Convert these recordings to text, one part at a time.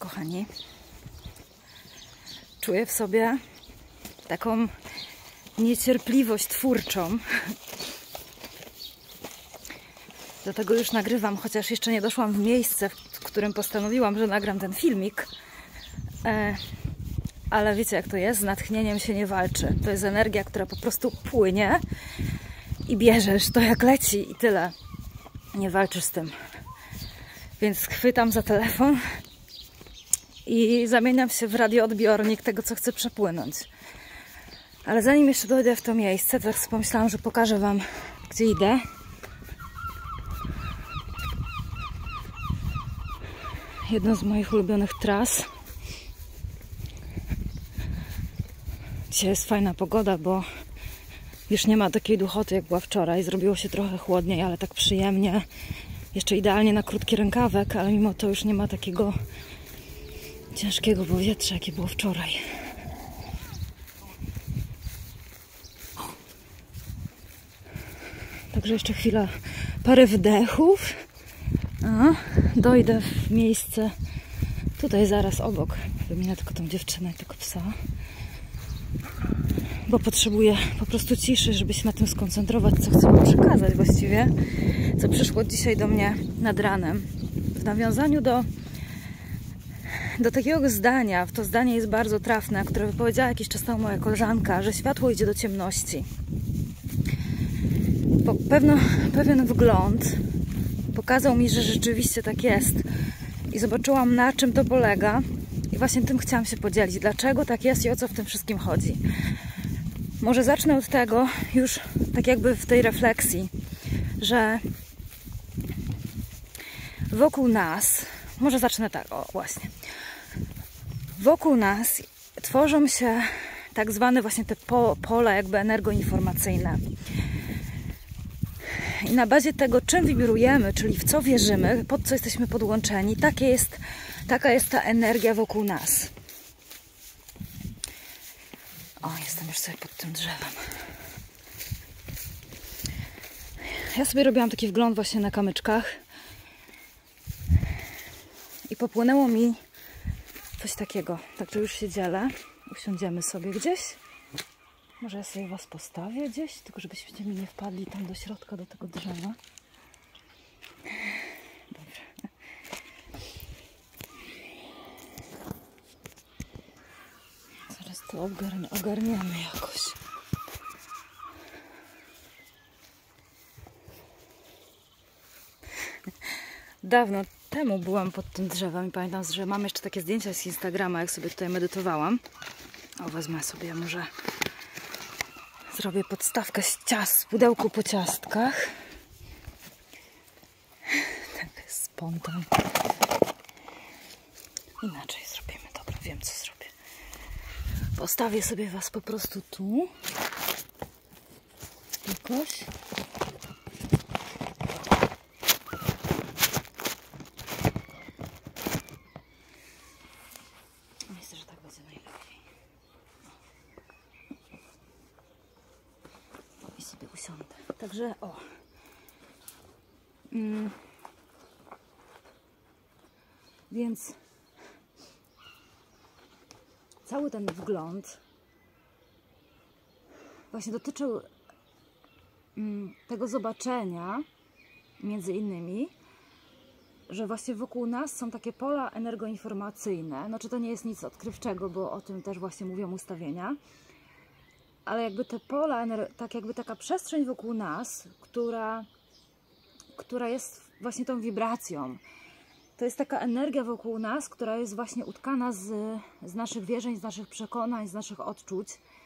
kochani. Czuję w sobie taką niecierpliwość twórczą. Dlatego już nagrywam, chociaż jeszcze nie doszłam w miejsce, w którym postanowiłam, że nagram ten filmik. Ale wiecie, jak to jest? Z natchnieniem się nie walczy. To jest energia, która po prostu płynie i bierzesz to jak leci i tyle. Nie walczysz z tym. Więc chwytam za telefon i zamieniam się w radioodbiornik tego, co chcę przepłynąć. Ale zanim jeszcze dojdę w to miejsce, to tak sobie pomyślałam, że pokażę wam, gdzie idę. Jedną z moich ulubionych tras. Dzisiaj jest fajna pogoda, bo już nie ma takiej duchoty, jak była wczoraj. Zrobiło się trochę chłodniej, ale tak przyjemnie. Jeszcze idealnie na krótki rękawek, ale mimo to już nie ma takiego ciężkiego powietrza, jakie było wczoraj. Także jeszcze chwila, parę wdechów. Dojdę w miejsce tutaj zaraz obok. Wymienię tylko tą dziewczynę i tego psa. Bo potrzebuję po prostu ciszy, żeby się na tym skoncentrować, co chcę wam przekazać właściwie. Co przyszło dzisiaj do mnie nad ranem. W nawiązaniu do takiego zdania, to zdanie jest bardzo trafne, które wypowiedziała jakiś czas temu moja koleżanka, że światło idzie do ciemności. Pewien wgląd pokazał mi, że rzeczywiście tak jest. I zobaczyłam, na czym to polega. I właśnie tym chciałam się podzielić. Dlaczego tak jest i o co w tym wszystkim chodzi. Może zacznę od tego, już tak jakby w tej refleksji, że wokół nas, może zacznę tak, o właśnie, wokół nas tworzą się tak zwane właśnie te pola jakby energoinformacyjne. I na bazie tego, czym wibrujemy, czyli w co wierzymy, pod co jesteśmy podłączeni, taka jest ta energia wokół nas. O, jestem już sobie pod tym drzewem. Ja sobie robiłam taki wgląd właśnie na kamyczkach i popłynęło mi coś takiego. Także już się dzielę. Usiądziemy sobie gdzieś. Może ja sobie was postawię gdzieś, tylko żebyście mi nie wpadli tam do środka, do tego drzewa. Dobrze. Zaraz to ogarniamy jakoś. Dawno temu byłam pod tym drzewem i pamiętam, że mam jeszcze takie zdjęcia z Instagrama, jak sobie tutaj medytowałam. O, wezmę sobie, może zrobię podstawkę z pudełku po ciastkach. Tak jest spontan. Inaczej zrobimy. Dobra, wiem, co zrobię. Postawię sobie was po prostu tu. Jakoś. Myślę, że tak będzie najlepiej. I sobie usiądę. Także o. Więc cały ten wgląd właśnie dotyczył tego zobaczenia, między innymi, że właśnie wokół nas są takie pola energoinformacyjne. Znaczy to nie jest nic odkrywczego, bo o tym też właśnie mówią ustawienia. Ale jakby te pola, tak jakby taka przestrzeń wokół nas, która jest właśnie tą wibracją. To jest taka energia wokół nas, która jest właśnie utkana z naszych wierzeń, z naszych przekonań, z naszych odczuć.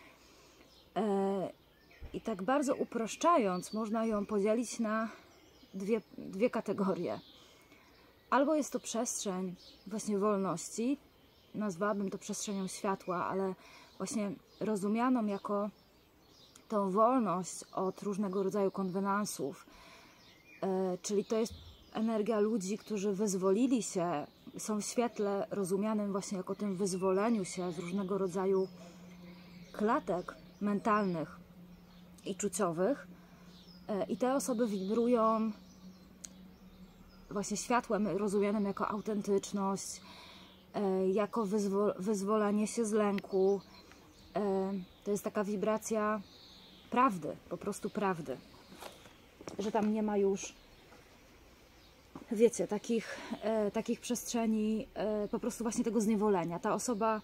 I tak bardzo uproszczając, można ją podzielić na dwie kategorie. Albo jest to przestrzeń właśnie wolności, nazwałabym to przestrzenią światła, ale właśnie rozumianą jako tą wolność od różnego rodzaju konwenansów. Czyli to jest energia ludzi, którzy wyzwolili się, są w świetle rozumianym właśnie jako tym wyzwoleniu się z różnego rodzaju klatek mentalnych i czuciowych. I te osoby wibrują właśnie światłem rozumianym jako autentyczność, jako wyzwolenie się z lęku. To jest taka wibracja prawdy, po prostu prawdy. Że tam nie ma już, wiecie, takich przestrzeni po prostu właśnie tego zniewolenia. Ta osoba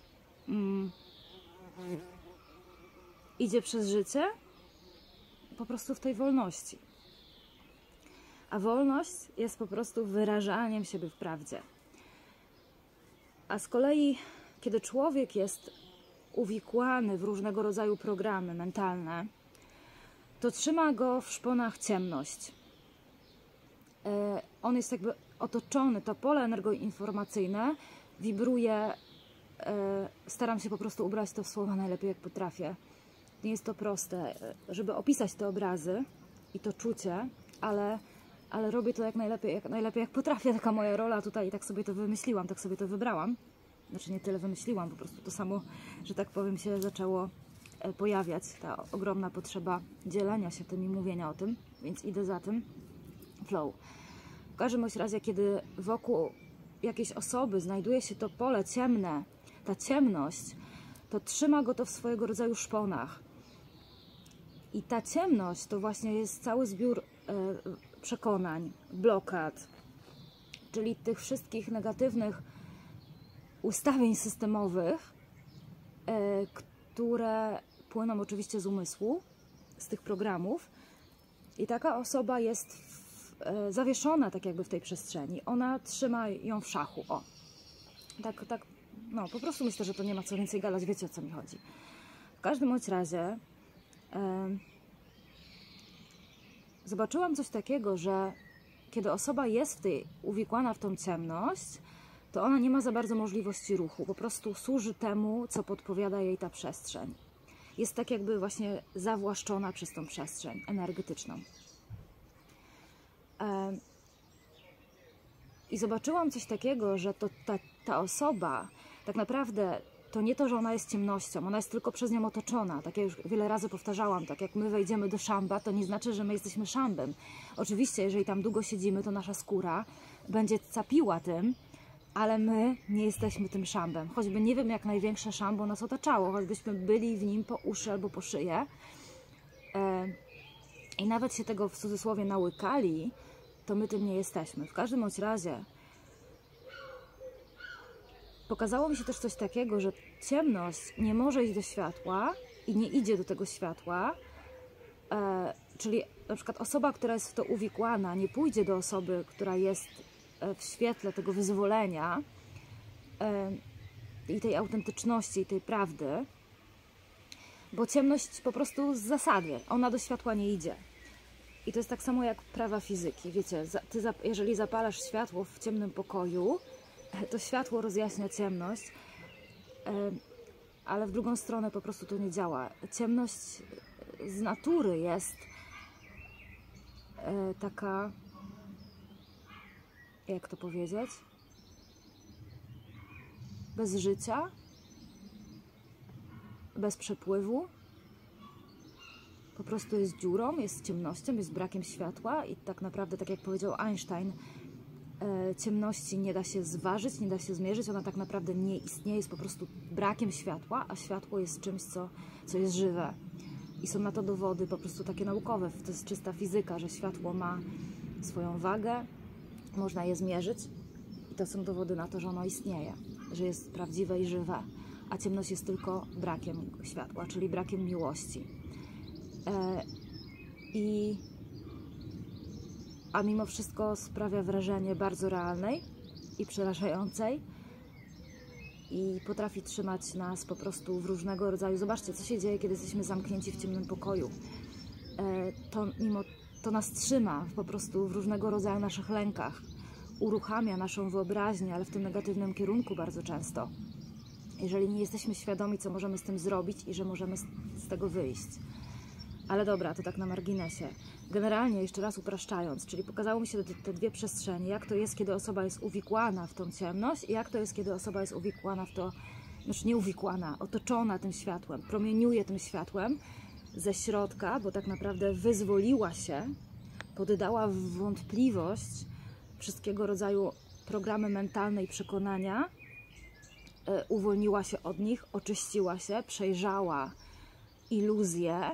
idzie przez życie po prostu w tej wolności. A wolność jest po prostu wyrażaniem siebie w prawdzie. A z kolei, kiedy człowiek jest uwikłany w różnego rodzaju programy mentalne, to trzyma go w szponach ciemność. On jest jakby otoczony, to pole energoinformacyjne wibruje. Staram się po prostu ubrać to w słowa najlepiej jak potrafię. Nie jest to proste, żeby opisać te obrazy i to czucie, ale robię to jak najlepiej jak potrafię. Taka moja rola tutaj i tak sobie to wymyśliłam, tak sobie to wybrałam. Znaczy nie tyle wymyśliłam, po prostu to samo, że tak powiem, się zaczęło pojawiać. Ta ogromna potrzeba dzielenia się tym i mówienia o tym, więc idę za tym. Flow. W każdym razie, kiedy wokół jakiejś osoby znajduje się to pole ciemne, ta ciemność, to trzyma go to w swojego rodzaju szponach. I ta ciemność to właśnie jest cały zbiór przekonań, blokad, czyli tych wszystkich negatywnych ustawień systemowych, które płyną oczywiście z umysłu, z tych programów. I taka osoba jest zawieszona tak jakby w tej przestrzeni. Ona trzyma ją w szachu. O. Tak, no po prostu myślę, że to nie ma co więcej gadać, wiecie o co mi chodzi. W każdym bądź razie zobaczyłam coś takiego, że kiedy osoba jest uwikłana w tą ciemność, to ona nie ma za bardzo możliwości ruchu. Po prostu służy temu, co podpowiada jej ta przestrzeń. Jest tak jakby właśnie zawłaszczona przez tą przestrzeń energetyczną. I zobaczyłam coś takiego, że ta osoba tak naprawdę to nie to, że ona jest ciemnością, ona jest tylko przez nią otoczona. Tak jak już wiele razy powtarzałam, tak jak my wejdziemy do szamba, to nie znaczy, że my jesteśmy szambem. Oczywiście, jeżeli tam długo siedzimy, to nasza skóra będzie capiła tym, ale my nie jesteśmy tym szambem. Choćby nie wiem, jak największe szambo nas otaczało, choćbyśmy byli w nim po uszy albo po szyję i nawet się tego w cudzysłowie nałykali, to my tym nie jesteśmy. W każdym bądź razie pokazało mi się też coś takiego, że ciemność nie może iść do światła i nie idzie do tego światła, czyli na przykład osoba, która jest w to uwikłana, nie pójdzie do osoby, która jest w świetle tego wyzwolenia i tej autentyczności, i tej prawdy, bo ciemność po prostu z zasady, ona do światła nie idzie. I to jest tak samo jak prawa fizyki. Wiecie, jeżeli zapalasz światło w ciemnym pokoju, to światło rozjaśnia ciemność, ale w drugą stronę po prostu to nie działa. Ciemność z natury jest taka, jak to powiedzieć, bez życia, bez przepływu, po prostu jest dziurą, jest ciemnością, jest brakiem światła i tak naprawdę, tak jak powiedział Einstein, ciemności nie da się zważyć, nie da się zmierzyć, ona tak naprawdę nie istnieje, jest po prostu brakiem światła, a światło jest czymś, co jest żywe. I są na to dowody po prostu takie naukowe, to jest czysta fizyka, że światło ma swoją wagę, można je zmierzyć i to są dowody na to, że ono istnieje, że jest prawdziwe i żywe, a ciemność jest tylko brakiem światła, czyli brakiem miłości. A mimo wszystko sprawia wrażenie bardzo realnej i przerażającej i potrafi trzymać nas po prostu w różnego rodzaju... Zobaczcie, co się dzieje, kiedy jesteśmy zamknięci w ciemnym pokoju. To nas trzyma po prostu w różnego rodzaju naszych lękach. Uruchamia naszą wyobraźnię, ale w tym negatywnym kierunku bardzo często. Jeżeli nie jesteśmy świadomi, co możemy z tym zrobić i że możemy z tego wyjść. Ale dobra, to tak na marginesie. Generalnie, jeszcze raz upraszczając, czyli pokazało mi się te dwie przestrzenie, jak to jest, kiedy osoba jest uwikłana w tą ciemność i jak to jest, kiedy osoba jest uwikłana w to, znaczy nie uwikłana, otoczona tym światłem, promieniuje tym światłem ze środka, bo tak naprawdę wyzwoliła się, poddała w wątpliwość wszystkiego rodzaju programy mentalne i przekonania uwolniła się od nich, oczyściła się, przejrzała iluzję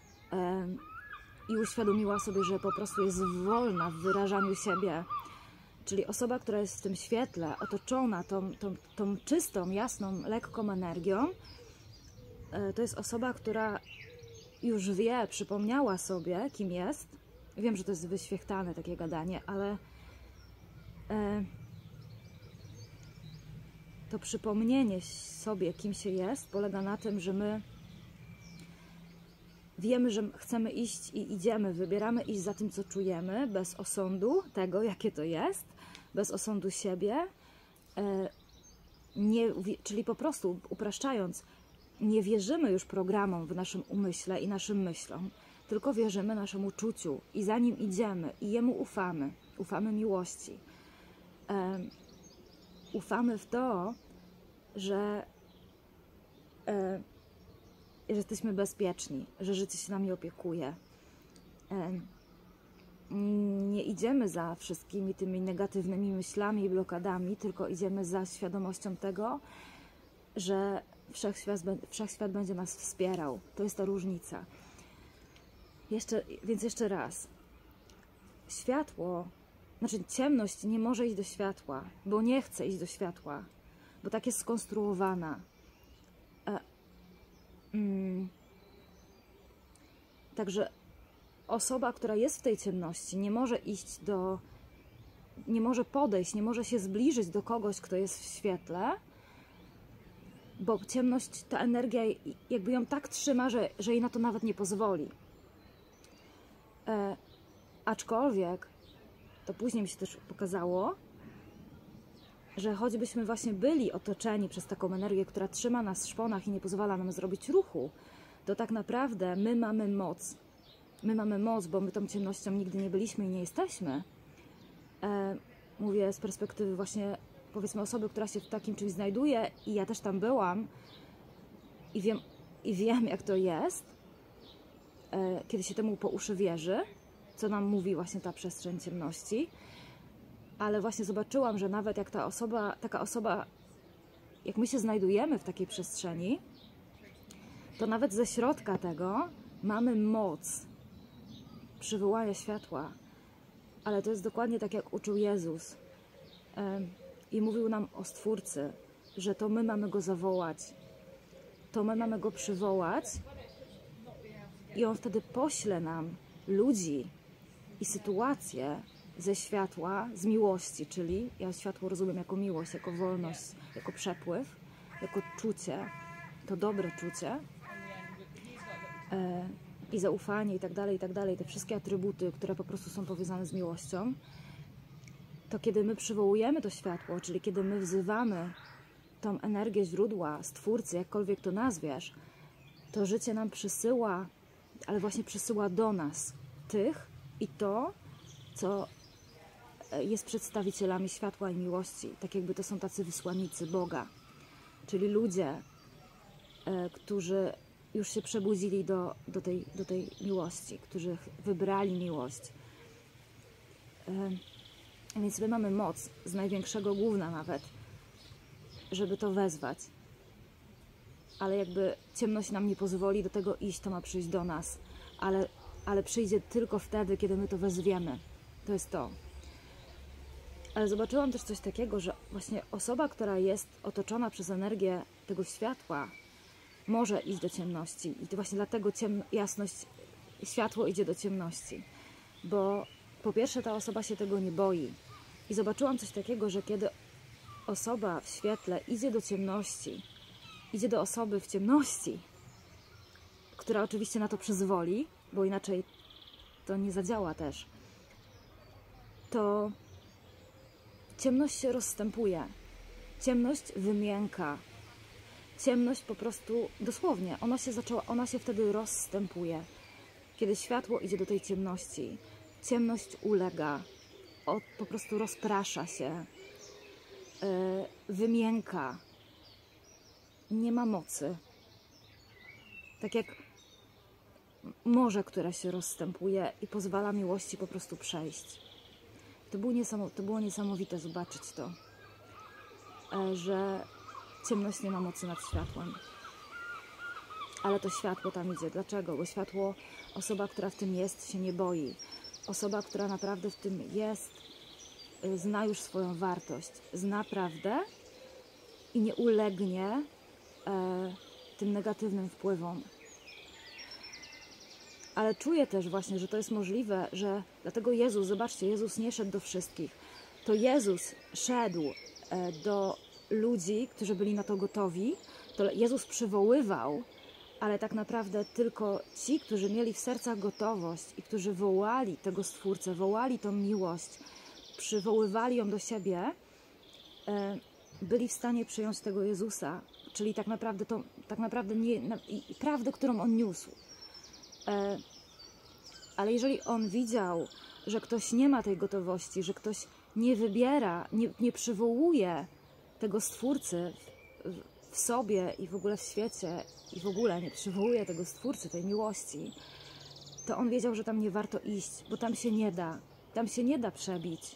i uświadomiła sobie, że po prostu jest wolna w wyrażaniu siebie. Czyli osoba, która jest w tym świetle, otoczona tą czystą, jasną, lekką energią, to jest osoba, która już wie, przypomniała sobie, kim jest. Wiem, że to jest wyświechtane takie gadanie, ale to przypomnienie sobie, kim się jest, polega na tym, że my wiemy, że chcemy iść i idziemy, wybieramy iść za tym, co czujemy, bez osądu tego, jakie to jest, bez osądu siebie, czyli po prostu, upraszczając, nie wierzymy już programom w naszym umyśle i naszym myślom, tylko wierzymy naszemu uczuciu i za nim idziemy i jemu ufamy. Ufamy miłości. Ufamy w to, że jesteśmy bezpieczni, że życie się nami opiekuje. Nie idziemy za wszystkimi tymi negatywnymi myślami i blokadami, tylko idziemy za świadomością tego, że wszechświat będzie nas wspierał. To jest ta różnica. Więc jeszcze raz. Światło, znaczy ciemność nie może iść do światła, bo nie chce iść do światła, bo tak jest skonstruowana. Także osoba, która jest w tej ciemności, nie może iść nie może podejść, nie może się zbliżyć do kogoś, kto jest w świetle, bo ciemność, ta energia jakby ją tak trzyma, że jej na to nawet nie pozwoli. Aczkolwiek to później mi się też pokazało, że choćbyśmy właśnie byli otoczeni przez taką energię, która trzyma nas w szponach i nie pozwala nam zrobić ruchu, to tak naprawdę my mamy moc. My mamy moc, bo my tą ciemnością nigdy nie byliśmy i nie jesteśmy. Mówię z perspektywy właśnie, powiedzmy, osoby, która się w takim czymś znajduje i ja też tam byłam i wiem jak to jest, kiedy się temu po uszy wierzy, co nam mówi właśnie ta przestrzeń ciemności. Ale właśnie zobaczyłam, że nawet jak taka osoba, jak my się znajdujemy w takiej przestrzeni, to nawet ze środka tego mamy moc przywołania światła. Ale to jest dokładnie tak, jak uczył Jezus. I mówił nam o Stwórcy, że to my mamy Go zawołać. To my mamy Go przywołać i On wtedy pośle nam ludzi i sytuacje ze światła, z miłości, czyli ja światło rozumiem jako miłość, jako wolność, jako przepływ, jako czucie, to dobre czucie i zaufanie i tak dalej, te wszystkie atrybuty, które po prostu są powiązane z miłością, to kiedy my przywołujemy to światło, czyli kiedy my wzywamy tą energię źródła, Stwórcy, jakkolwiek to nazwiesz, to życie nam przysyła, ale właśnie przysyła do nas tych i to, co jest przedstawicielami światła i miłości. Tak jakby to są tacy wysłannicy Boga. Czyli ludzie, którzy już się przebudzili do tej miłości, którzy wybrali miłość. Więc my mamy moc z największego gówna nawet, żeby to wezwać. Ale jakby ciemność nam nie pozwoli do tego iść, to ma przyjść do nas. Ale przyjdzie tylko wtedy, kiedy my to wezwiemy. To jest to. Ale zobaczyłam też coś takiego, że właśnie osoba, która jest otoczona przez energię tego światła, może iść do ciemności. I to właśnie dlatego jasność, światło idzie do ciemności. Bo po pierwsze ta osoba się tego nie boi. I zobaczyłam coś takiego, że kiedy osoba w świetle idzie do ciemności, idzie do osoby w ciemności, która oczywiście na to przyzwoli, bo inaczej to nie zadziała też, to ciemność się rozstępuje. Ciemność wymięka. Ciemność po prostu, dosłownie, ona się wtedy rozstępuje. Kiedy światło idzie do tej ciemności, ciemność ulega, po prostu rozprasza się, wymięka. Nie ma mocy. Tak jak morze, które się rozstępuje i pozwala miłości po prostu przejść. To było niesamowite zobaczyć to, że ciemność nie ma mocy nad światłem. Ale to światło tam idzie. Dlaczego? Bo światło, osoba, która w tym jest, się nie boi. Osoba, która naprawdę w tym jest, zna już swoją wartość, zna prawdę i nie ulegnie tym negatywnym wpływom. Ale czuję też właśnie, że to jest możliwe, że dlatego Jezus, zobaczcie, Jezus nie szedł do wszystkich. To Jezus szedł do ludzi, którzy byli na to gotowi. To Jezus przywoływał, ale tak naprawdę tylko ci, którzy mieli w sercach gotowość i którzy wołali tego Stwórcę, wołali tą miłość, przywoływali ją do siebie, byli w stanie przyjąć tego Jezusa, czyli tak naprawdę nie, i prawdę, którą On niósł. Ale jeżeli On widział, że ktoś nie ma tej gotowości, że ktoś nie wybiera, nie przywołuje tego Stwórcy w sobie i w ogóle w świecie i w ogóle nie przywołuje tego Stwórcy, tej miłości, to On wiedział, że tam nie warto iść, bo tam się nie da przebić.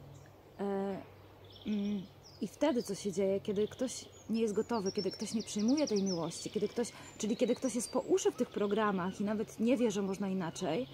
I wtedy co się dzieje, kiedy ktoś nie jest gotowy, kiedy ktoś nie przyjmuje tej miłości, kiedy ktoś jest po uszy w tych programach i nawet nie wie, że można inaczej,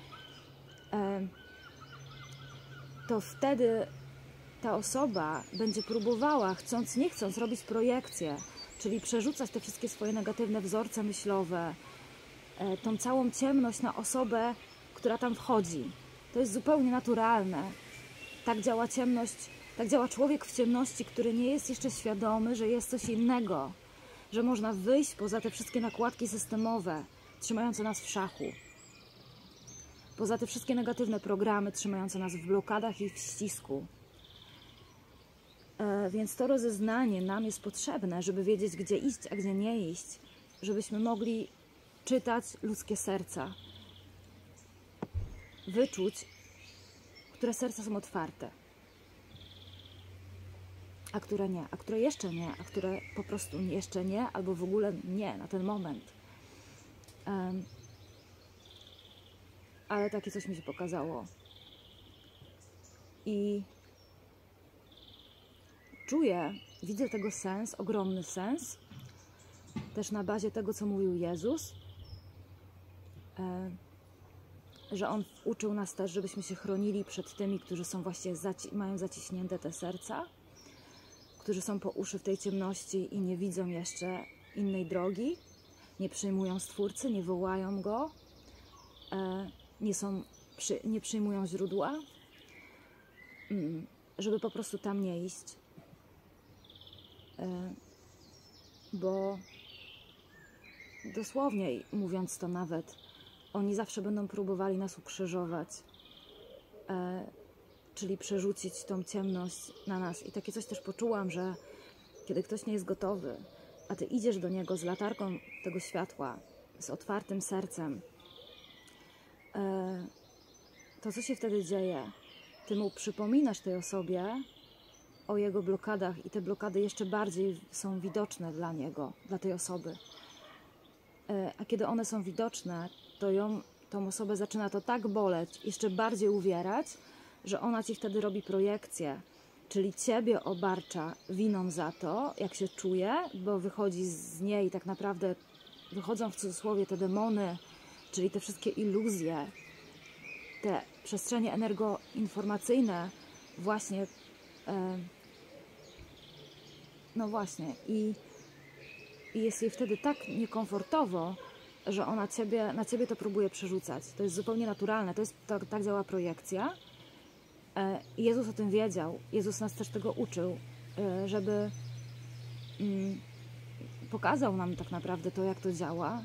to wtedy ta osoba będzie próbowała, chcąc nie chcąc, robić projekcje, czyli przerzucać te wszystkie swoje negatywne wzorce myślowe, tą całą ciemność na osobę, która tam wchodzi. To jest zupełnie naturalne. Tak działa ciemność, tak działa człowiek w ciemności, który nie jest jeszcze świadomy, że jest coś innego, że można wyjść poza te wszystkie nakładki systemowe, trzymające nas w szachu, poza te wszystkie negatywne programy, trzymające nas w blokadach i w ścisku. Więc to rozeznanie nam jest potrzebne, żeby wiedzieć, gdzie iść, a gdzie nie iść, żebyśmy mogli czytać ludzkie serca, wyczuć, które serca są otwarte, a które nie, a które jeszcze nie, a które po prostu jeszcze nie, albo w ogóle nie na ten moment. Ale takie coś mi się pokazało. I czuję, widzę tego sens, ogromny sens, też na bazie tego, co mówił Jezus, że On uczył nas też, żebyśmy się chronili przed tymi, którzy są właśnie mają zaciśnięte te serca, którzy są po uszy w tej ciemności i nie widzą jeszcze innej drogi, nie przyjmują Stwórcy, nie wołają Go, nie przyjmują źródła, żeby po prostu tam nie iść, bo dosłownie mówiąc to nawet, oni zawsze będą próbowali nas ukrzyżować, czyli przerzucić tą ciemność na nas. I takie coś też poczułam, że kiedy ktoś nie jest gotowy, a Ty idziesz do niego z latarką tego światła, z otwartym sercem, to co się wtedy dzieje? Ty mu przypominasz tej osobie o jego blokadach i te blokady jeszcze bardziej są widoczne dla niego, dla tej osoby. A kiedy one są widoczne, to tą osobę zaczyna to tak boleć, jeszcze bardziej uwierać, że ona Ci wtedy robi projekcję, czyli Ciebie obarcza winą za to, jak się czuje, bo wychodzi z niej tak naprawdę, wychodzą w cudzysłowie te demony, czyli te wszystkie iluzje, te przestrzenie energoinformacyjne właśnie, no właśnie, i jest jej wtedy tak niekomfortowo, że ona na Ciebie to próbuje przerzucać. To jest zupełnie naturalne, tak działa projekcja. I Jezus o tym wiedział. Jezus nas też tego uczył, żeby pokazał nam tak naprawdę to, jak to działa.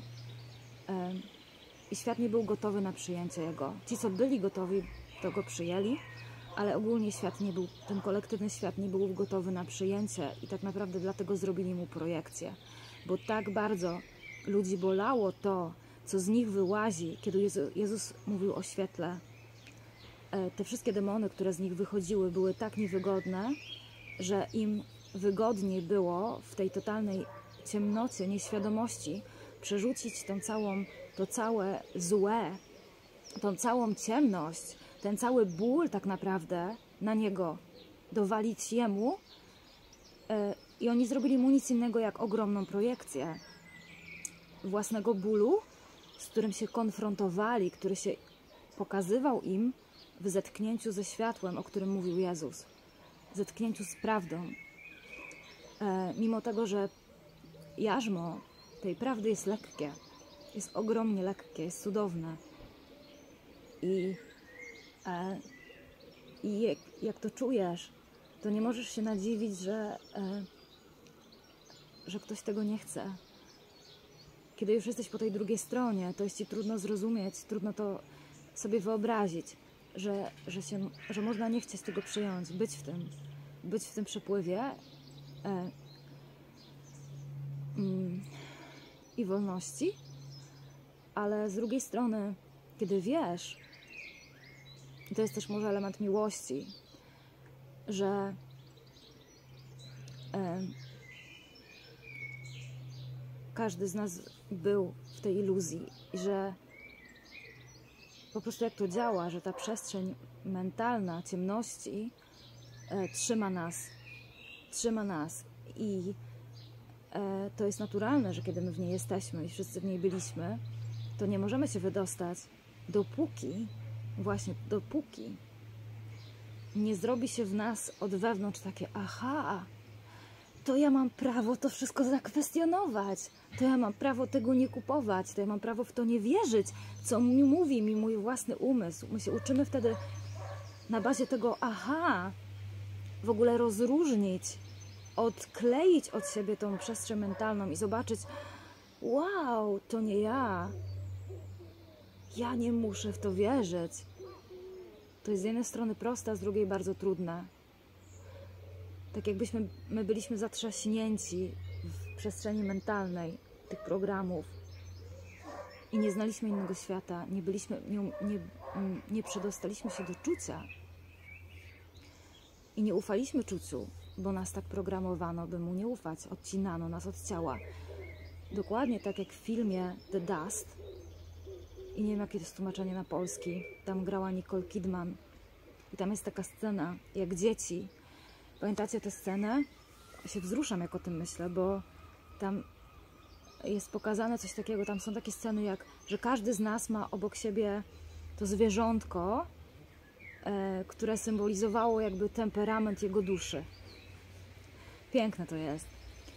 I świat nie był gotowy na przyjęcie Jego. Ci, co byli gotowi, to Go przyjęli, ale ogólnie świat nie był, ten kolektywny świat nie był gotowy na przyjęcie i tak naprawdę dlatego zrobili Mu projekcję. Bo tak bardzo ludzi bolało to, co z nich wyłazi, kiedy Jezus mówił o świetle. Te wszystkie demony, które z nich wychodziły, były tak niewygodne, że im wygodniej było w tej totalnej ciemnocie, nieświadomości przerzucić to całe złe, tą całą ciemność, ten cały ból tak naprawdę na niego, dowalić jemu I oni zrobili mu nic innego jak ogromną projekcję własnego bólu, z którym się konfrontowali, który się pokazywał im w zetknięciu ze światłem, o którym mówił Jezus. Zetknięciu z prawdą. Mimo tego, że jarzmo tej prawdy jest lekkie, jest ogromnie lekkie, jest cudowne. I jak to czujesz, to nie możesz się nadziwić, że ktoś tego nie chce. Kiedy już jesteś po tej drugiej stronie, to jest ci trudno zrozumieć, trudno to sobie wyobrazić, że można nie chcieć tego przyjąć, być w tym przepływie i wolności, ale z drugiej strony, kiedy wiesz, i to jest też może element miłości, że każdy z nas był w tej iluzji i że po prostu jak to działa, że ta przestrzeń mentalna ciemności trzyma nas i to jest naturalne, że kiedy my w niej jesteśmy i wszyscy w niej byliśmy, to nie możemy się wydostać, dopóki nie zrobi się w nas od wewnątrz takie aha, to ja mam prawo to wszystko zakwestionować, to ja mam prawo tego nie kupować, to ja mam prawo w to nie wierzyć, co mi mówi mi mój własny umysł. My się uczymy wtedy na bazie tego aha, w ogóle rozróżnić, odkleić od siebie tą przestrzeń mentalną i zobaczyć, wow, to nie ja. Ja nie muszę w to wierzyć. To jest z jednej strony proste, a z drugiej bardzo trudne. Tak jakbyśmy my byliśmy zatrzaśnięci w przestrzeni mentalnej tych programów i nie znaliśmy innego świata, nie przedostaliśmy się do czucia i nie ufaliśmy czuciu, bo nas tak programowano, by mu nie ufać, odcinano nas od ciała. Dokładnie tak jak w filmie The Dust, i nie wiem jakie to jest tłumaczenie na polski, tam grała Nicole Kidman i tam jest taka scena, jak dzieci. Pamiętacie tę scenę? Ja się wzruszam, jak o tym myślę, bo tam jest pokazane coś takiego, tam są takie sceny, że każdy z nas ma obok siebie to zwierzątko, które symbolizowało jakby temperament jego duszy. Piękne to jest.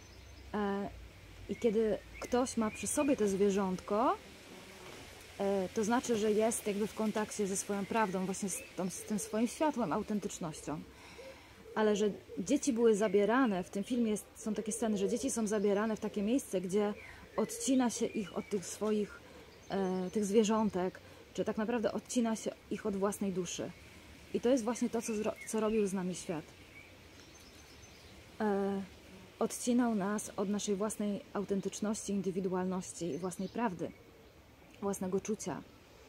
I kiedy ktoś ma przy sobie to zwierzątko, to znaczy, że jest jakby w kontakcie ze swoją prawdą, właśnie z tym swoim światłem, autentycznością. Ale że dzieci były zabierane, w tym filmie są takie sceny, że dzieci są zabierane w takie miejsce, gdzie odcina się ich od tych swoich, tych zwierzątek, czy tak naprawdę odcina się ich od własnej duszy. I to jest właśnie to, co robił z nami świat. Odcinał nas od naszej własnej autentyczności, indywidualności, własnej prawdy, własnego czucia.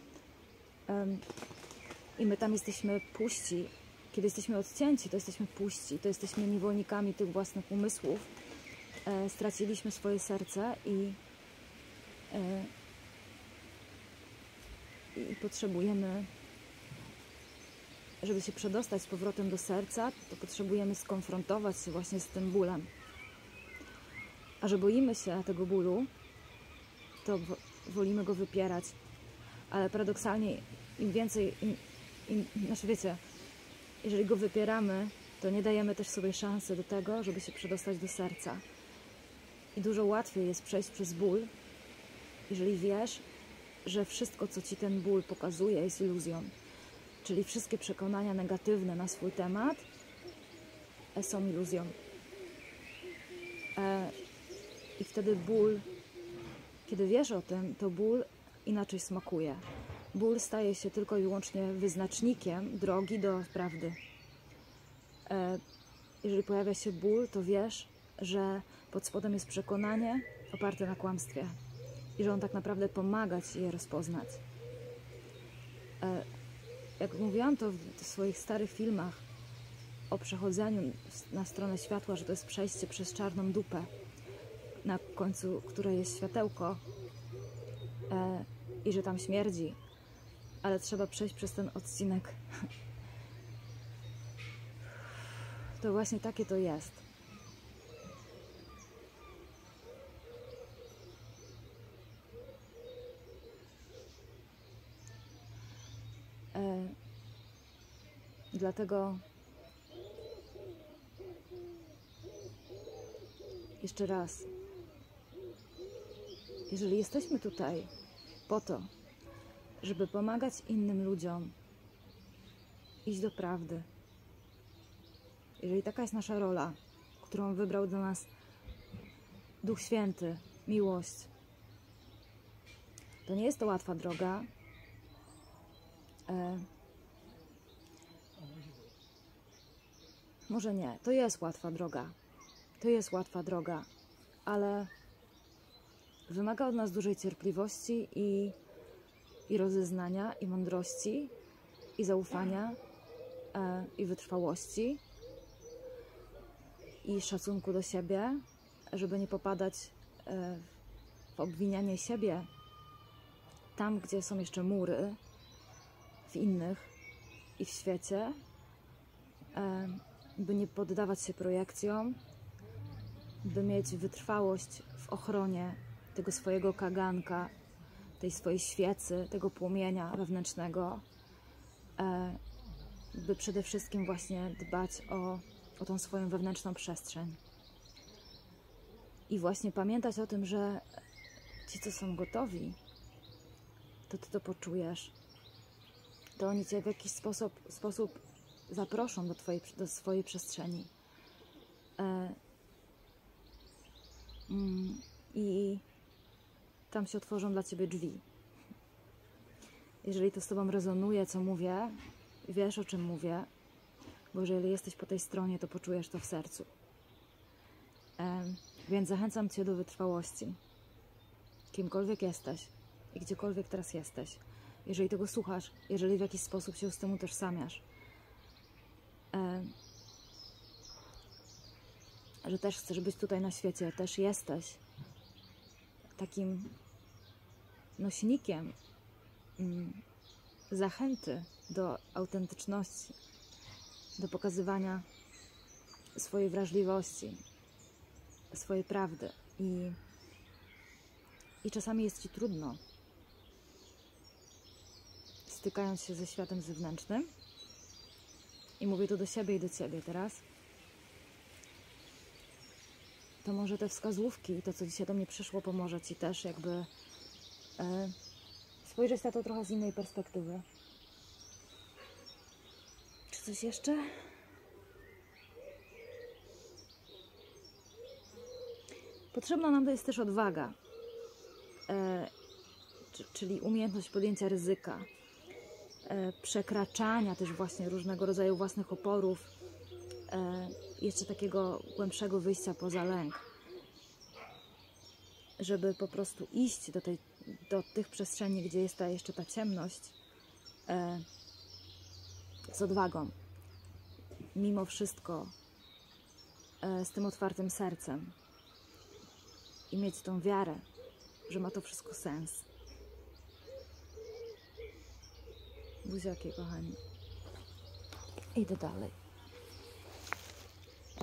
I my tam jesteśmy puści. Kiedy jesteśmy odcięci, to jesteśmy puści, to jesteśmy niewolnikami tych własnych umysłów. Straciliśmy swoje serce i potrzebujemy, żeby się przedostać z powrotem do serca, to potrzebujemy skonfrontować się właśnie z tym bólem. A że boimy się tego bólu, to wolimy go wypierać. Ale paradoksalnie im więcej, znaczy wiecie, jeżeli go wypieramy, to nie dajemy też sobie szansy do tego, żeby się przedostać do serca. I dużo łatwiej jest przejść przez ból, jeżeli wiesz, że wszystko, co ci ten ból pokazuje, jest iluzją. Czyli wszystkie przekonania negatywne na swój temat są iluzją. I wtedy ból, kiedy wiesz o tym, to ból inaczej smakuje. Ból staje się tylko i wyłącznie wyznacznikiem drogi do prawdy. Jeżeli pojawia się ból, to wiesz, że pod spodem jest przekonanie oparte na kłamstwie i że on tak naprawdę pomaga ci je rozpoznać. Jak mówiłam to w swoich starych filmach o przechodzeniu na stronę światła, że to jest przejście przez czarną dupę, na końcu której jest światełko i że tam śmierdzi, ale trzeba przejść przez ten odcinek. To właśnie takie to jest. dlatego jeszcze raz, jeżeli jesteśmy tutaj po to, żeby pomagać innym ludziom iść do prawdy, jeżeli taka jest nasza rola, którą wybrał dla nas Duch Święty, miłość, to nie jest to łatwa droga. Może nie, to jest łatwa droga. To jest łatwa droga, ale wymaga od nas dużej cierpliwości i rozeznania, i mądrości, i zaufania, i wytrwałości, i szacunku do siebie, żeby nie popadać w obwinianie siebie tam, gdzie są jeszcze mury w innych i w świecie, by nie poddawać się projekcjom, by mieć wytrwałość w ochronie tego swojego kaganka, tej swojej świecy, tego płomienia wewnętrznego, by przede wszystkim właśnie dbać o tą swoją wewnętrzną przestrzeń. I właśnie pamiętać o tym, że ci, co są gotowi, to ty to poczujesz. To oni cię w jakiś sposób zaproszą do swojej przestrzeni. I tam się otworzą dla ciebie drzwi. Jeżeli to z tobą rezonuje, co mówię, wiesz, o czym mówię, bo jeżeli jesteś po tej stronie, to poczujesz to w sercu. Więc zachęcam cię do wytrwałości. Kimkolwiek jesteś i gdziekolwiek teraz jesteś. Jeżeli tego słuchasz, jeżeli w jakiś sposób się z tym utożsamiasz, że też chcesz być tutaj na świecie, też jesteś takim nośnikiem zachęty do autentyczności, do pokazywania swojej wrażliwości, swojej prawdy. I czasami jest ci trudno, stykając się ze światem zewnętrznym. I mówię to do siebie i do ciebie teraz. To może te wskazówki i to, co dzisiaj do mnie przyszło, pomoże ci też jakby spojrzeć na to trochę z innej perspektywy. Czy coś jeszcze? Potrzebna nam to jest też odwaga, czyli umiejętność podjęcia ryzyka, przekraczania też właśnie różnego rodzaju własnych oporów, jeszcze takiego głębszego wyjścia poza lęk, żeby po prostu iść do tych przestrzeni, gdzie jest jeszcze ta ciemność, z odwagą, mimo wszystko, z tym otwartym sercem i mieć tą wiarę, że ma to wszystko sens. Buziaki, kochani. Idę dalej.